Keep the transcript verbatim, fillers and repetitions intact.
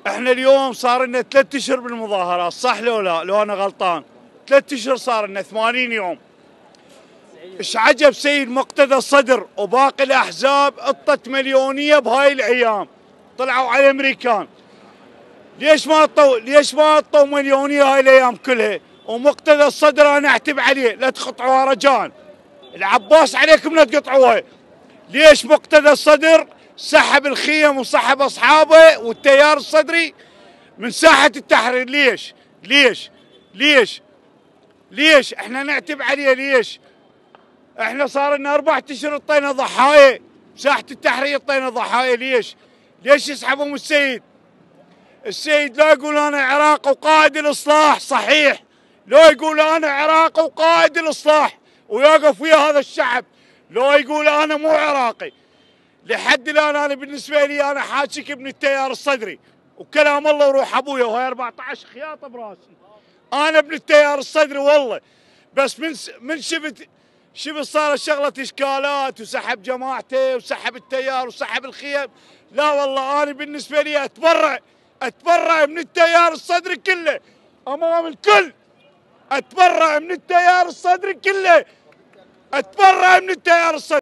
احنا اليوم صار لنا ثلاث اشهر بالمظاهرات، صح لو لا؟ لو انا غلطان، ثلاث اشهر صار لنا ثمانين يوم. ايش عجب سيد مقتدى الصدر وباقي الاحزاب اطت مليونيه بهاي الايام، طلعوا على الامريكان. ليش ما اطوا ليش ما اطوا مليونيه هاي الايام كلها؟ ومقتدى الصدر انا اعتب عليه، لا تقطعوها رجاء. العباس عليكم لا تقطعوها. ليش مقتدى الصدر سحب الخيم وسحب اصحابه والتيار الصدري من ساحه التحرير؟ ليش؟ ليش؟ ليش؟ ليش؟ احنا نعتب عليه ليش؟ احنا صار لنا اربع اشهر اعطينا ضحايا، ساحه التحرير اعطينا ضحايا، ليش؟ ليش يسحبهم السيد؟ السيد لا يقول انا عراق وقائد الاصلاح، صحيح، لا يقول انا عراق وقائد الاصلاح ويوقف ويا هذا الشعب، لا يقول انا مو عراقي. لحد الان انا بالنسبه لي انا حاكيك ابن التيار الصدري، وكلام الله وروح ابويا، وهي أربعة عشر خياطه براسي. انا ابن التيار الصدري والله، بس من من شفت شفت صارت شغله اشكالات وسحب جماعته وسحب التيار وسحب الخيم. لا والله انا بالنسبه لي اتبرع اتبرع من التيار الصدري كله امام الكل، اتبرع من التيار الصدري كله، اتبرع من التيار الصدري.